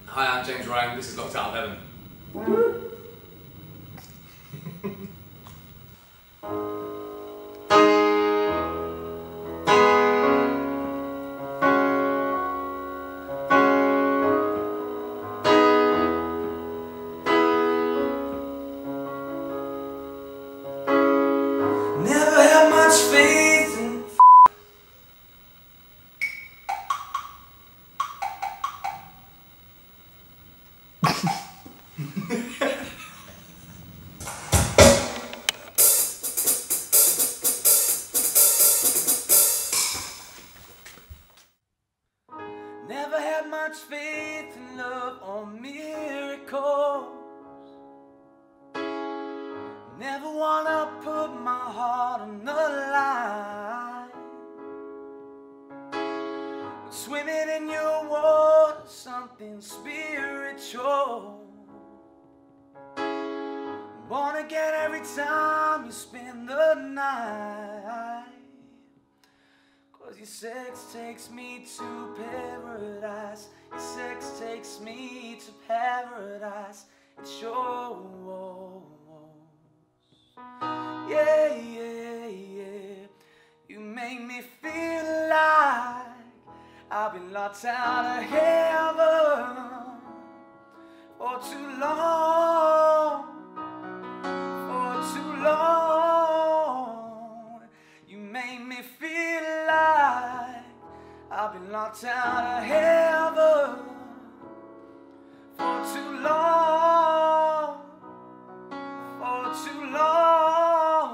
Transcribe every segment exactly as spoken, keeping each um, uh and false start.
Hi, I'm James Ryan. This is Locked Out of Heaven. Never had much faith in Never had much faith in love or miracles. Never wanna put my heart on the line. But swimming in your water, something spiritual. Born again every time you spend the night. Cause your sex takes me to paradise. Your sex takes me to paradise. It shows. Yeah, yeah, yeah. You make me feel like I've been locked out of heaven for too long. For too long. You make me feel like I've been locked out of heaven for too long, for too long.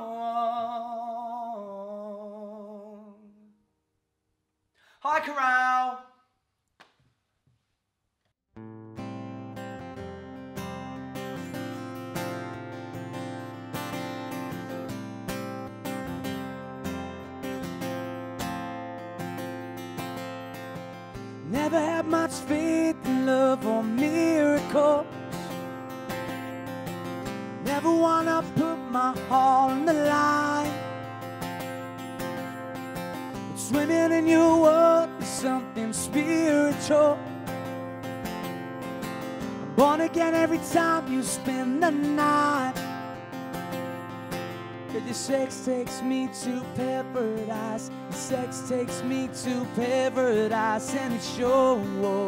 Hi, Corral. Never had much faith in love or miracles. Never wanna put my heart on the line. But swimming in your world is something spiritual. I'm born again every time you spend the night. Cause your sex takes me to paradise. Your sex takes me to paradise. And it shows.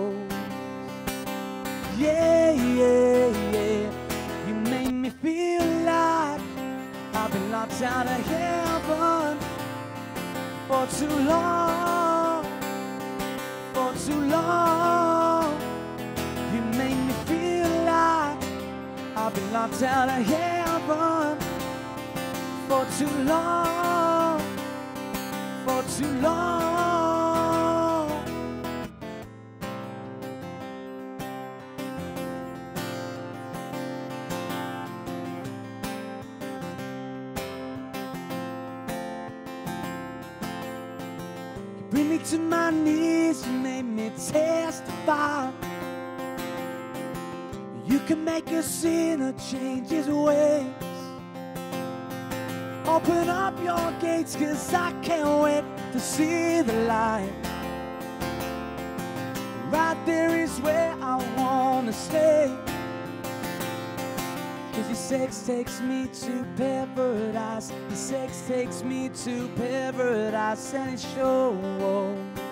Yeah, yeah, yeah. You make me feel like I've been locked out of heaven for too long. For too long. You make me feel like I've been locked out of heaven for too long, for too long. You bring me to my knees, you made me testify. You can make a sinner change his ways. Open up your gates, cause I can't wait to see the light. Right there is where I wanna stay. Cause your sex takes me to paradise. Your sex takes me to paradise. And it shows.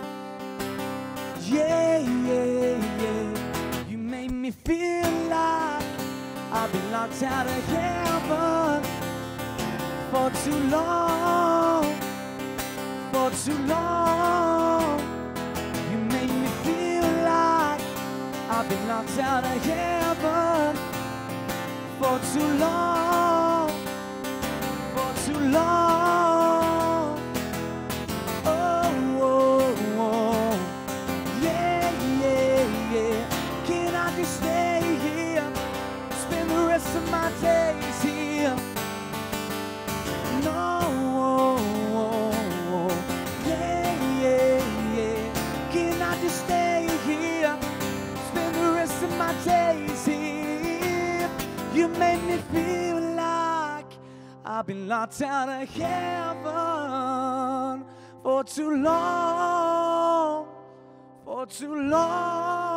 Yeah, yeah, yeah. You made me feel like I've been locked out of heaven for too long, for too long. You make me feel like I've been locked out of heaven for too long, for too long. Oh, oh, oh. Yeah, yeah, yeah. Can I just stay here, spend the rest of my days here? No, yeah, yeah, yeah. Can I just stay here, spend the rest of my days here? You made me feel like I've been locked out of heaven for too long, for too long.